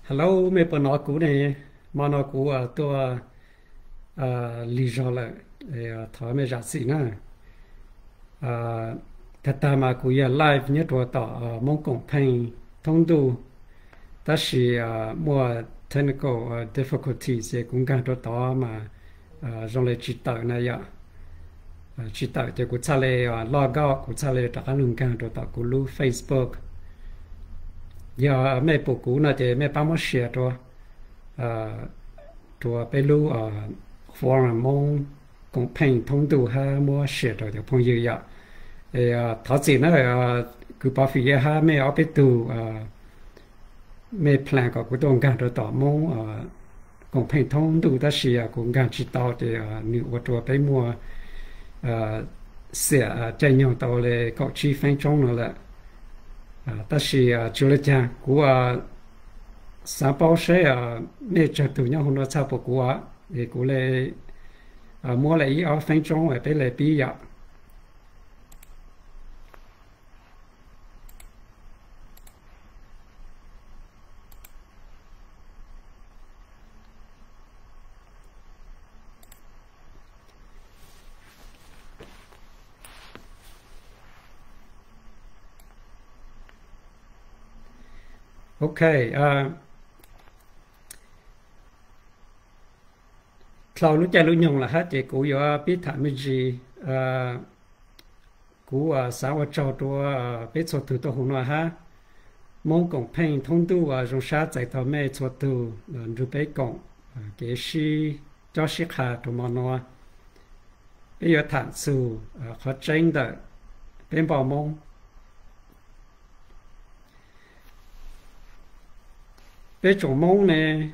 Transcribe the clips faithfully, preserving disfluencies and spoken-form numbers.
Hello, mấy bạn nói cũ này, mà nói cũ à, tôi à, lý do là à, thôi mấy giá trị nữa. À, thật ra mà cũ giờ live nhất là tỏ à, mong công bình thông đủ, ta chỉ à, mua technical uh, difficulties cũng càng đó tỏ mà à, trong lại chỉ tạo này ạ. À, chỉ tạo thì cũng trả lời uh, log out cũng trả lời tất cả những càng đó tỏ cũ lưu Facebook. Giờ mấy bộ cũ này thì mấy bạn mới share rồi. À,ตัวไปรู้อ่าฟอร์มมงกงเพลงทงดูฮะมัวเสียดเดี๋ยวพงเยอะเออท้าจีนนะเออคือพอฟีฮะไม่เอาไปดูอ่าไม่แพลนก็กูต้องการตัวต่อมงอ่ากงเพลงทงดูแต่เสียกูการจิตต่อเดี๋ยวนึกว่าตัวไปมัวอ่าเสียใจยองต่อเลยก็ชีแฟงจงนั่นแหละอ่าแต่เสียจุลจางกูว่า sáng bao sẽ à mẹ chờ tụi nhau hôm đó sao bộ của thì cũng là à, mua lại ở phanh trong ở bên lại bây giờ. Ok, à, sau lúc chơi lúc nhung là hết thì cũng có biết thằng mình gì à, cũng à, sáng ở trâu tôi biết số từ tôi hôm nào ha mong công phanh thông tu và trong sát giải tàu mẹ số từ rồi biết công cái gì cho sĩ hạ tụi mình nói bây giờ thằng sự khó tránh được bên bảo mong bên chỗ mong này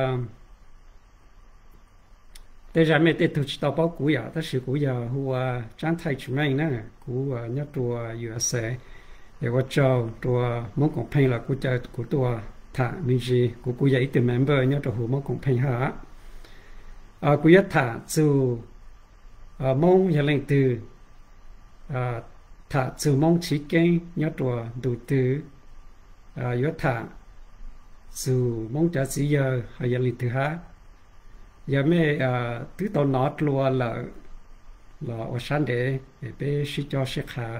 แต่จะไม่ติดตุจิตต่อป้ากูอยากแต่สิกูอยากหัวจ้างไทยชุมเองนะกูเนี่ยตัวอยู่อาศัยเดี๋ยวว่าเจ้าตัวมงของเพลงละกูจะกูตัวถ่ามีจีกูกูอยากอีกตัวเมมเบอร์เนี่ยตัวหัวมงของเพลงฮะอ่ากูอยากถ่าสู่อ่ามงอย่างเล่นตืออ่าถ่าสู่มงชี้เก่งเนี่ยตัวดูตืออ่าอยากถ่าสู่มงจะสีเยอะอย่างเล่นตือฮะgiờ mấy à thứ tao nói luôn là là ở sáng để để bé sĩ cho sĩ khá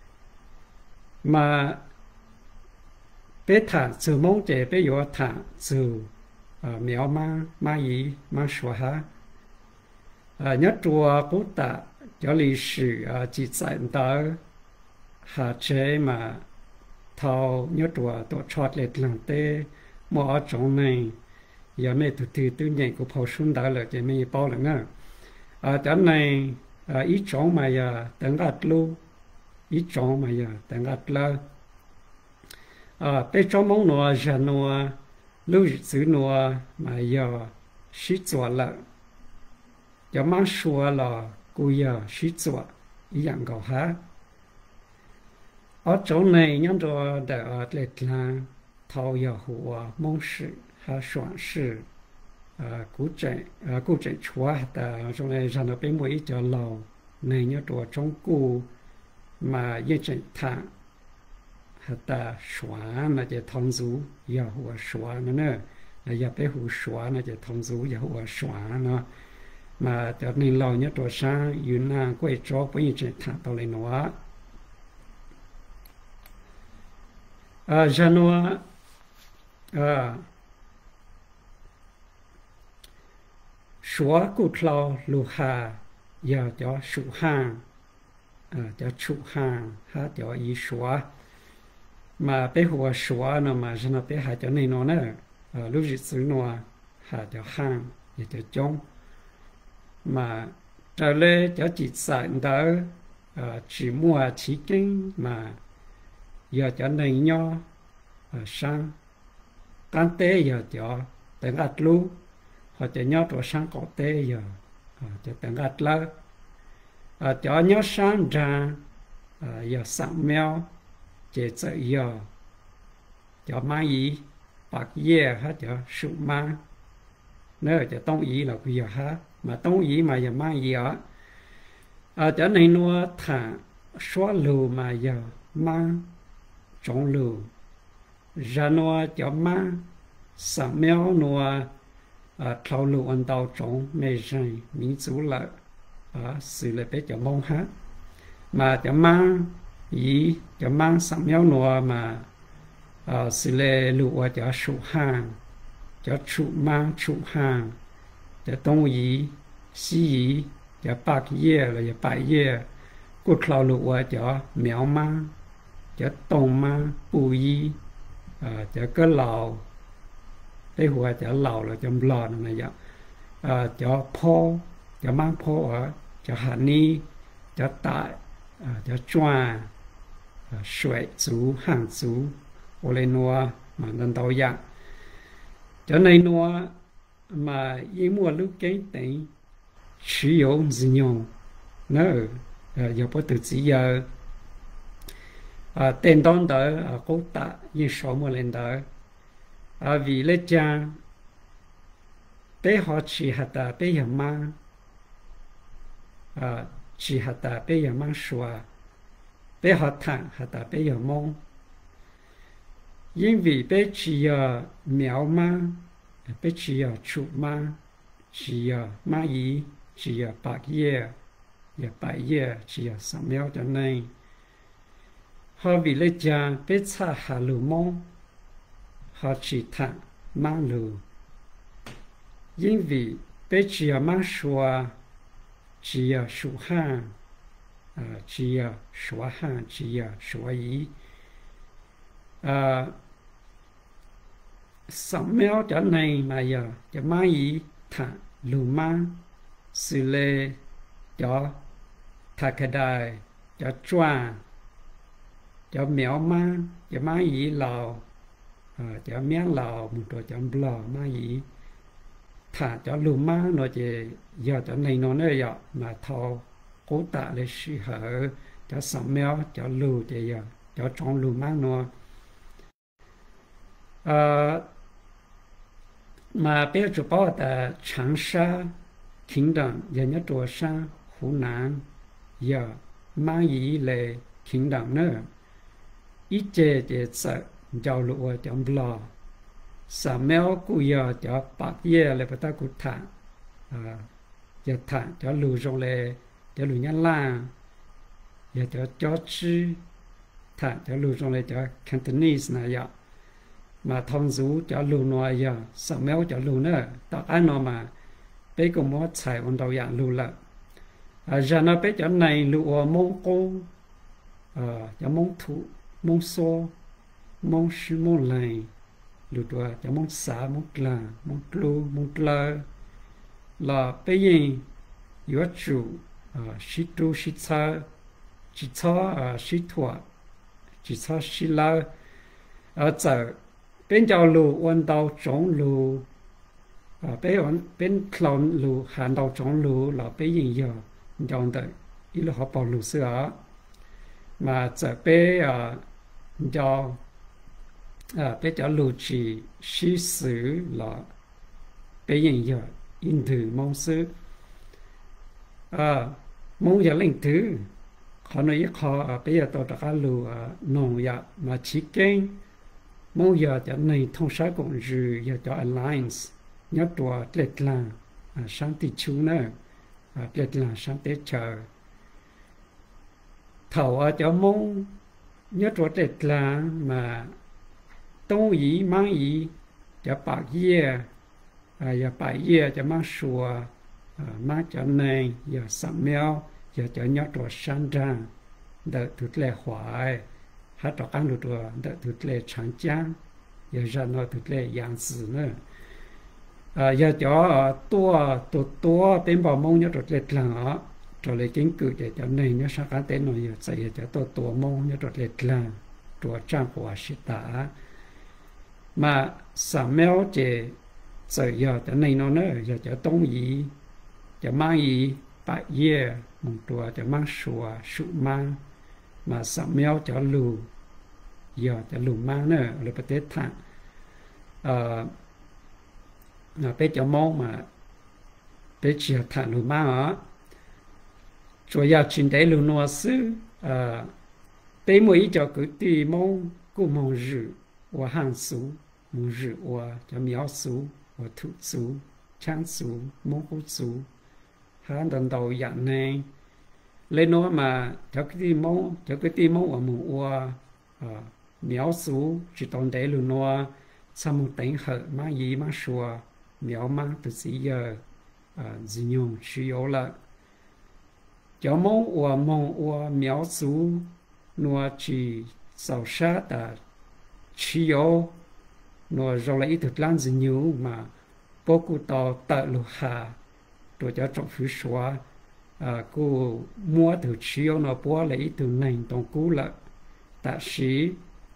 mà bé thả sự mong để bé có thả sự à mèo ma ma gì ma sủa ha à nhớ chùa cố tạ cho lịch sử à chỉ dạy đó hạ chế mà thao nhớ chùa tổ chót lệ làm tê mua trong này giờ mấy tụi tụi tụi nhảy của phao xuân đã là chỉ mấy bao là nghe à cái này à ít chọn mà giờ tận gạt luôn ít chọn mà giờ tận gạt là à bây trong món nọ giờ nọ lưu giữ nọ mà giờ xí chùa là giờ mang xua là cô giờ xí chùa ý dạng cầu há ở chỗ này nhắm cho để để là thao giờ hùa mong sự ha soạn sự à cú chạy à cú chạy chúa ta trong này rằng nó bên mũi cho lầu này nhớ đồ trong cú mà yên chạy thả ha ta xóa là để thông dụ giờ hùa xóa nữa nè là giờ bé hùa xóa là để thông dụ giờ hùa xóa nó mà cho nên lầu nhớ đồ sang yun na quay cho với yên chạy thả tao lên nó à giờ nó à số cụ lao lù hà giờ cho số hàng à cho số hàng ha cho ý số mà bé hồ số nó mà cho nó bé hà cho nên nó nữa lúc dịch sử nó hà cho hàng giờ cho trong mà trở lên cho chỉ sản đó chỉ mua chỉ kinh mà giờ cho nên nhau sang can tế giờ cho tiếng ắt luôn họ chỉ nhớ đồ sáng có tế giờ cho tiếng ắt lơ cho nhớ sáng ra giờ sáng mèo chỉ sợ giờ cho mang ý bạc ye hết cho sụ mang nếu cho tông ý là bây giờ hết mà tông ý mà giờ mang gì ở cho nên nó thả xóa lù mà giờ mang trống lù ra nó cho mang sắm méo nua à thâu lụ ăn tàu trống mê rây mỹ chú lợi à xử lý bé cho mong hát mà cho mang ý cho mang sắm méo nua mà à xử lý lụ cho sụ hàng cho trụ mang trụ hàng cho tông ý xí ý cho bạc ye là cho bạc ye cột thâu lụ cho méo mang cho tông mang bù ý à cho cái lầu cái hùa cho lầu là cho lò này vậy à cho po cho mang po ở cho hạt ni cho tại à cho choa sợi chú hàng chú ô lên nua mà nên tàu dạng cho nên nua mà yên mùa lúc cái tính sử dụng gì nhiều nữa giờ có từ chỉ giờ à tên đón đỡ à cố tạ yên số một lần đỡ à vì lẽ cha bé họ chỉ hạt ta bé giờ mang à chỉ hạt ta bé giờ mang xóa bé họ thẳng hạt ta bé giờ mong因vì bé chỉ giờ méo mang bé chỉ giờ chụp mang chỉ giờ má ý chỉ giờ bạc ye giờ bạc ye chỉ giờ sắm méo cho nên họ vì lẽ cha bé cha hà lù mong họ chỉ thẳng mang lù因vì bé chỉ giờ mang xóa chỉ giờ sủ hàng à chỉ giờ xóa hàng chỉ giờ xóa ý à sắm méo cho này mà giờ cho má ý thẳng lù mang xử lý cho thà cái đài cho choa cho méo mang cho má ý lò à cho miếng lò một đồ cho lò má ý thà cho lù mang nó chỉ giờ cho này nó nữa giờ mà thâu cố tạ để sử hở cho sắm méo cho lù chỉ giờ cho trong lù mang nó à mà bây giờ bảo là Trường Sa Kinh Đằng giờ nhớ Trường Sa Hồ Nam giờ mang ý lệ Kinh Đằng nữa ít chế chế sợ giao lụa trong lò sa méo cụ giờ cho bạc ye lệ bắt ta cụ thả à giờ thả cho lù trong lệ cho lù nhăn la giờ cho cho chữ thả cho lù trong lệ cho Cantonese này giờ mà thông dụ cho lù nói giờ sa méo cho lù nữa tạo anh nó mà bé cũng muốn xài ôn đầu dạng lù là à giờ nó bé cho này lù mông cô à cho mông thủ mông xô mông sư mông lầy lù đùa cho mông xá mông là mông lù mông lơ là bé gì yếu chủ à sĩ tu sĩ cha chỉ cho à sĩ thua chỉ cho sĩ la ở giờ bên trong lù ôn đầu trống lù à bên ôn bên clown lù hàn đầu trống lù là bên gì giờ trong đấy ý là họ bảo lù sữa mà giờ bên à cho à bên cho lù chỉ sĩ sử là bên gì giờ in thử mong sư à mong giờ linh thứ họ nói họ bây giờ tôi đã lù nông nghiệp mà chỉ kinh mong giờ cho này thông sát cũng như giờ cho alliance nhớ tuổi lệch là sáng tỷ chú nữa lệch là sáng tết chờ thầu ở cho mong nhớ tuổi lệch là mà tông ý mang ý cho bạc ye giờ bạc ye cho mang sùa mang cho này giờ sắm méo giờ cho nhớ tuổi sáng ra đợi thực lệ hoài hát trò ăn được rồi đợi thực lệ sáng chán giờ ra nó thực lệ dạng sử nữa à giờ cho tua tua tua bên bảo mông nhớ trọt lệch là trọt lệch chính cử để cho này nhớ sáng cá tên rồi giờ dạy cho tua tua mông nhớ trọt lệch là trọt trang của sĩ tả mà sắm méo chỉ dạy giờ cho này nó nữa giờ cho tông ý cho mang ý bại ye một trọt cho mang sủa sụ mang mà sắm méo cho lù giờ cho lù mang nữa là phải tết thẳng ờ là bé cho mong mà bé chỉ thẳng lù mang ở chủ yếu chính để lù nói sư ờ bé mỗi cho cứ tùy mong cũng mong rử và hàng số mù rửa và cho méo xú và thủ xú chán xú mô hút xú há đần đầu dặn này lên nó mà cho cái tí mô cho cái tí mô ở mù và méo xú chỉ tồn để luôn nó sau một tỉnh hở má gì má xùa méo má từ xí giờ dị nhung需要了cho mong và mong và méo xú nó chỉ sầu sát đã需要nó rồi lại ít lan dị nhiều mà bố cụ tàu tự lục hà rồi cho trong phía xóa cô mua từ需要nó bố lại từ nền tổng cú là tạ sĩ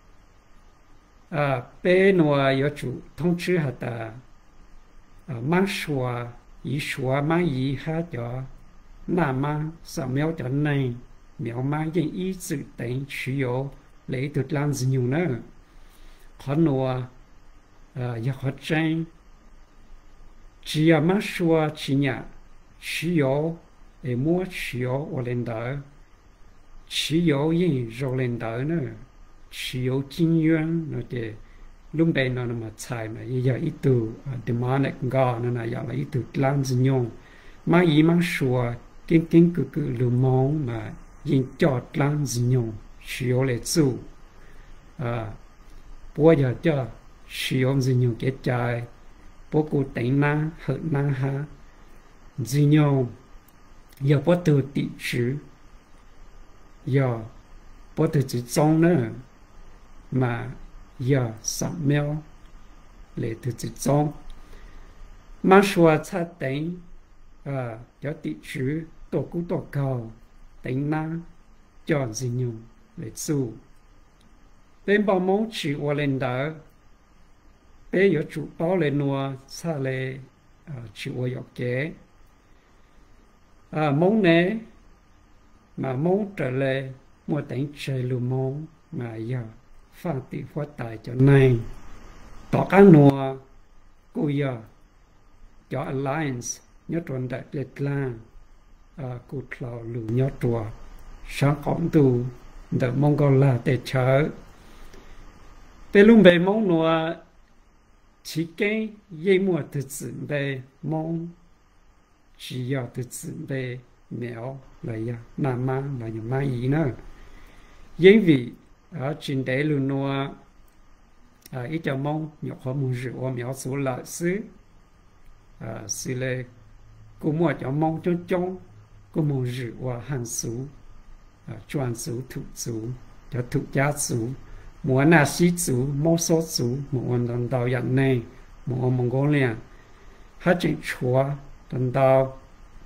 à bé nó có chủ thông知hạt ta mang xóa ý xóa mang ý hát cho nà mang sao méo cho này méo mang những ý sự tính需要lấy từ lan dị nhiều nữa khó nó要khó tranh只要mang xóa chỉ nhà 需要để mua 需要我领导需要人肉领导呢需要经验那的 lúc đây nó mà xài mà giờ ít từ demonic god nó là giờ là ít từ lan dị nhung mà ý mang xua kinh kinh cực cực lưu mong mà yên cho lan dị nhung 需要来做啊 bố giờ cho 需要dị nhung cái trái bố cụ tỉnh năng hận năng ha dị nhung giờ bố từ tỷ chứ giờ bố từ chỉ trong nữa mà giờ sắm méo lấy từ chỉ trong mà xóa cha tỉnh à cho tỷ chứ tổ cú tổ cầu tỉnh năng cho dị nhung lấy su bên bao mong chỉ qua lên đó bé có chủ bảo lên nua xa lệ chỉ qua dọc kế à mong nè mà mong trở lại mua tỉnh chơi luôn mong mà giờ phản tỷ phát tài cho này tỏ các nua cô giờ cho alliance nhớ tuần đại liệt la à cụ thọ lù nhớ chùa sáng cổng tù the Mongolia để chờ bên lúc về mong nua chỉ cái dây mua từ chuẩn bị mong chỉ要từ chuẩn bị mèo là ya nam mang là những mai gì nữa bởi vì ở trên đấy luôn nua à ít cho mong nhọc họ muốn rượu mèo số lợi xứ à xí lệ cô mua cho mong cho trong cô muốn rượu hàng số chuyên số thủ số cho thủ gia số mua na sĩ số mua số số mua đàn đạo nhận này mua Mongolia hết chuyện chùa đàn đạo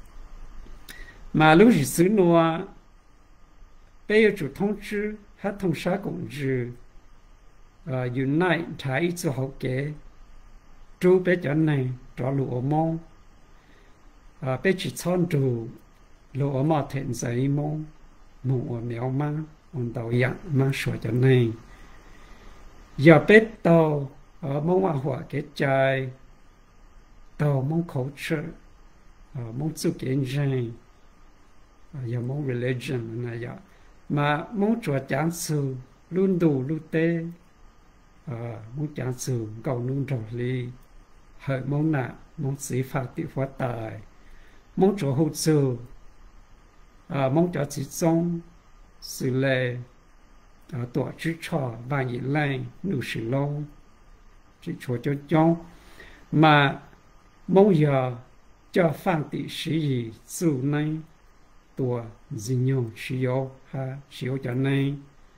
mà lúc gì xứ nua bây giờ chủ thông知hết thông sát cũng trừ unite thái cho học kế chú bé cho này cho lụa mong bé chỉ chọn đủ lụa mà thiện giấy mong mùa mèo mang on tàu dặn mang sửa cho này giờ bé tàu ở mong hoa hỏa cái trái tàu mong khẩu trợ mong chịu kiến rằng giờ mong religion này giờ mà mong chùa chán sự luôn đủ luôn tê mong chán sự cầu nung trò ly hỡi mong nạ mong sĩ phạt tỷ phát tài mong chùa hữu sự mong cho chỉ trong sự lệ tổ chức trò và nhị lành nụ sự lâu chỉ chùa cho trong mà mong giờ cho phản tỷ sĩ gì dù này tổ dị nhung sử dụng ha sử dụng cho này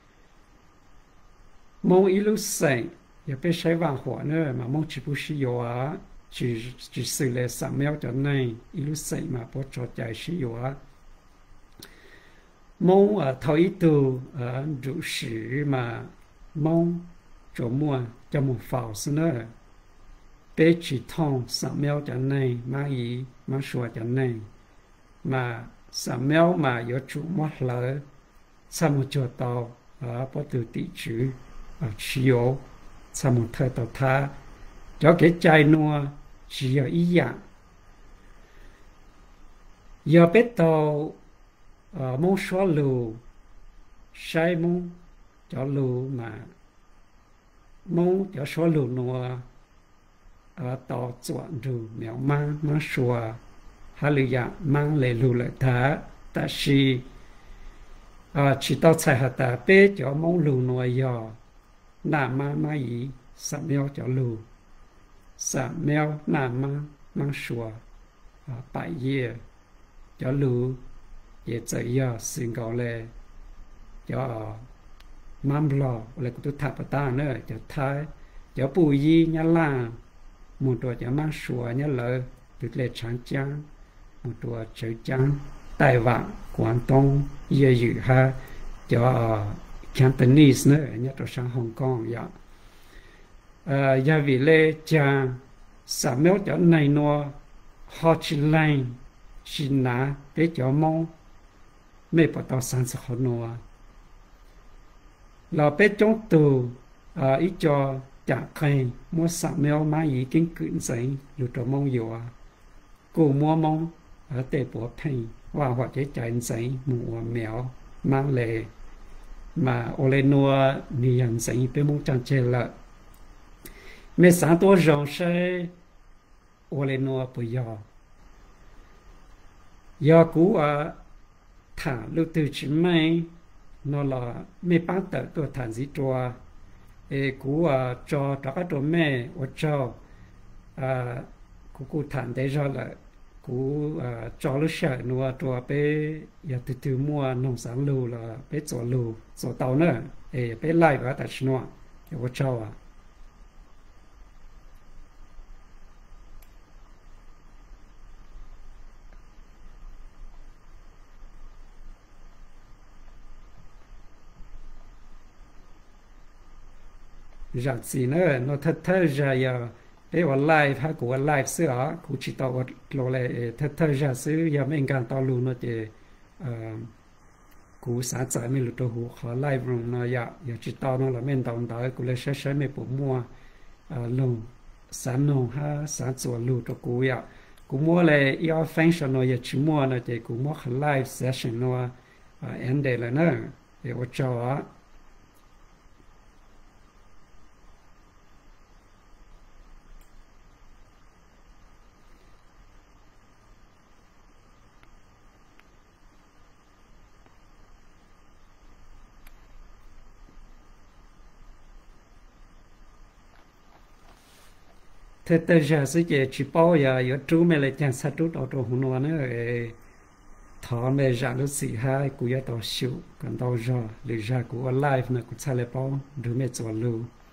mong ý lúc xảy giờ bé sai vàng hỏa nữa mà mong chỉ bù sử dụng á chỉ chỉ xử lý sắm méo cho này ý lúc xảy mà bố cho chạy sử dụng á mong ở thầu ý từ ở rượu sử mà mong chỗ mua cho một phao xí nữa bé chỉ thông sắm méo cho này mà ý mà sửa cho này mà sắm méo mà có chủ mất lỡ sau một chỗ tàu ở bố từ tỷ chữ ở chiều sau một thời tàu tha cho cái chai nua chỉ ở ý dạng giờ bé tàu ở mong xóa lù sai mong cho lù mà mong cho số lù nua ở tàu chuẩn rù mèo mang mang sùa hà lì dạ mang lệ lù lợi thá ta si à chỉ tao xài hạt ta bé cho mong lù nua giò nà ma ma ý sa mèo cho lù sa mèo nà ma mang sùa à bảy year cho lù ye chạy ya xin gọi lệ cho mam lo lại cũng tôi tháp ta nữa cho thái cho bùi yi nhá la một tuổi cho mang sùa nhá lợ được lệ sáng trắng một tuổi trời trắng Đài Vạn Quảng Đông ye dự ha cho Cantonese nữa nhá cho sang Hong Kong ya à gia vị lệ cha sa méo cho này nó Ho Chi Minh chỉ ná để cho mong mấy bắt đầu sản xuất họ nó là bé trong tù à ít cho trả khay mua sắm mèo má ý kinh cứng giấy lụt cho mong nhiều à cô mua mong ở tề bộ thành và hoặc chế chạy giấy mua mèo mang lệ mà ô lên nua ni ăn giấy bé mong chẳng chơi lợ mấy sáng tôi rong xe ô lên nua bây giờ giờ cũ à thả lưu từ chỉ mấy nó là mấy bán tờ tôi thả gì cho ê cũ à cho cho các đồ mẹ ở cho à cũ cũ thả để ra là cũ à cho lúc sợ nó cho bé giờ từ từ mua nông sản lưu là bé cho lưu cho tàu nữa ê bé lại vào tại nó ở cho à rằng gì nữa nó thật thật ra giờ để vào live hay của live sữa cũng chỉ tao lo lại thật thật ra sữa giờ mình càng tao luôn nó thì cũng sáng sớm mình lúc đó họ live rồi nó giờ giờ chỉ tao nó là mình tao tao cũng lấy sáng sớm mình bổ mua luôn sáng nông ha sáng sớm lúc đó cũng giờ cũng mua lại yêu function nó giờ chỉ mua nó thì cũng mua live session nó end là nữa để ở cho thế tới giờ sẽ chỉ chỉ bao giờ giờ chú mẹ lại chẳng sát chú đầu đầu hùng nó nữa thọ mẹ ra lúc xì hai cũng giờ tao xíu còn tao giờ lì ra cũng live nữa cũng sai lại bao đứa mẹ cho lưu